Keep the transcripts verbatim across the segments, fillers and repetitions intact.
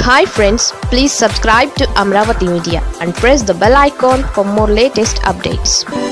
Hi friends, please subscribe to Amaravathi Media and press the bell icon for more latest updates.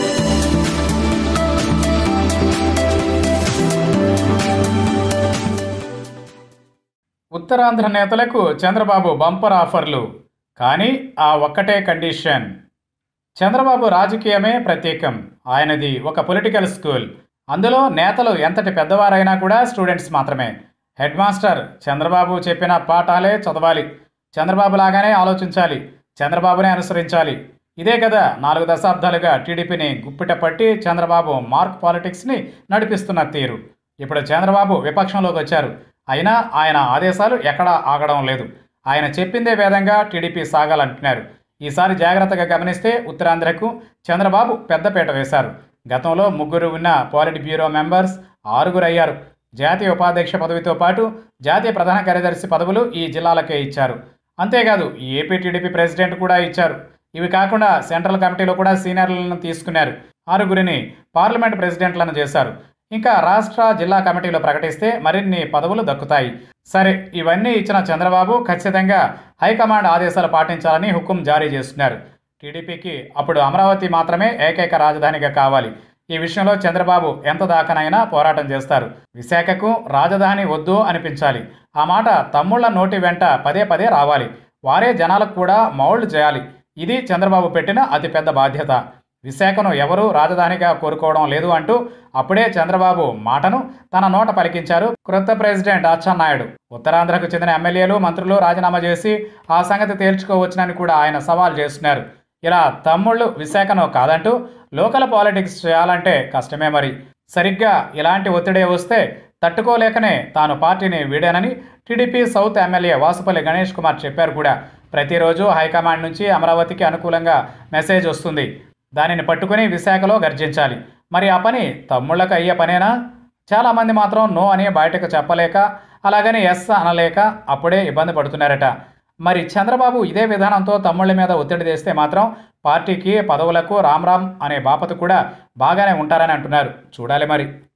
Uttarandhra నేతలకు Chandrababu bumper ఆఫర్లు. కానీ ఆ ఒక్కటే condition. Chandrababu రాజకీయమే ప్రత్యేకం. ఆయనది ఒక పొలిటికల్ స్కూల్. అందులో నేతలు ఎంతటి పెద్దవారైనా కూడా స్టూడెంట్స్ మాత్రమే. హెడ్ మాస్టర్ చంద్రబాబు చెప్పిన పాఠాలే చదవాలి. చంద్రబాబు లాగానే ఆలోచించాలి. చంద్రబాబునే అనుసరించాలి. ఇదే కదా నాలుగు దశాబ్దాలుగా టీడీపీని గుప్పిట పట్టి చంద్రబాబు మార్క్ పాలిటిక్స్ని నడిపిస్తున్న తీరు. ఇప్పుడు చంద్రబాబు విపక్షంలోకి వచ్చారు. అయినా ఆయన ఆదేశాలు ఎక్కడా ఆగడం లేదు. ఆయన చెప్పిందే వేదంగా టీడీపీ సాగాలంటున్నారు. ఈసారి జాగ్రత్తగా గమనిస్తే ఉత్తరాంధ్రకు చంద్రబాబు పెద్దపీట వేశారు. గతంలో ముగ్గురు ఉన్న పాలిట్ బ్యూరో మెంబర్స్ ఆరుగురు అయ్యారు. జాతీయ ఉపాధ్యక్ష పదవితో పాటు జాతీయ ప్రధాన కార్యదర్శి పదవులు ఈ జిల్లాలకే ఇచ్చారు. అంతేకాదు ఏపీ టీడీపీ ప్రెసిడెంట్ కూడా ఇచ్చారు. ఇవి కాకుండా సెంట్రల్ కమిటీలో కూడా సీనియర్లను తీసుకున్నారు. ఆరుగురిని పార్లమెంట్ ప్రెసిడెంట్లను చేశారు. ఇంకా రాష్ట్ర జిల్లా కమిటీలో ప్రకటిస్తే మరిన్ని పదవులు దక్కుతాయి. సరే, ఇవన్నీ ఇచ్చిన చంద్రబాబు ఖచ్చితంగా హైకమాండ్ ఆదేశాలు పాటించాలని హుకుం జారీ చేస్తున్నారు. టీడీపీకి అప్పుడు అమరావతి మాత్రమే ఏకైక రాజధానిగా కావాలి. ఈ విషయంలో చంద్రబాబు ఎంత దాకానైనా పోరాటం చేస్తారు. విశాఖకు రాజధాని వద్దు అనిపించాలి. ఆ మాట తమ్ముళ్ల నోటి వెంట పదే పదే రావాలి. వారే జనాలకు కూడా మౌల్డ్ చేయాలి. ఇది చంద్రబాబు పెట్టిన అతిపెద్ద బాధ్యత. విశాఖను ఎవరూ రాజధానిగా కోరుకోవడం లేదు అంటూ అప్పుడే చంద్రబాబు మాటను తన నోట పలికించారు క్రొత్త ప్రెసిడెంట్ అచ్చెన్నాయుడు. ఉత్తరాంధ్రకు చెందిన ఎమ్మెల్యేలు మంత్రులు రాజీనామా చేసి ఆ సంగతి తేల్చుకోవచ్చునని కూడా ఆయన సవాల్ చేస్తున్నారు. ఇలా తమ్ముళ్ళు విశాఖను కాదంటూ లోకల్ పాలిటిక్స్ చేయాలంటే కష్టమే మరి. సరిగ్గా ఇలాంటి ఒత్తిడే వస్తే తట్టుకోలేకనే తాను పార్టీని వీడానని TDP south MLA Vasupalli Ganesh Kumar చెప్పారు కూడా. ప్రతిరోజు హైకమాండ్ నుంచి అమరావతికి అనుకూలంగా మెసేజ్ వస్తుంది. దానిని పట్టుకుని విశాఖలో గర్జించాలి. మరి ఆ పని తమ్ముళ్ళకు అయ్యే పనేనా? చాలామంది మాత్రం నో అని బయటకు చెప్పలేక, అలాగని ఎస్ అనలేక అప్పుడే ఇబ్బంది పడుతున్నారట. మరి చంద్రబాబు ఇదే విధానంతో తమ్ముళ్ళ మీద ఒత్తిడి తెస్తే మాత్రం పార్టీకి పదవులకు రామ్ రామ్ అనే బాపతు కూడా బాగానే ఉంటారని అంటున్నారు. చూడాలి మరి.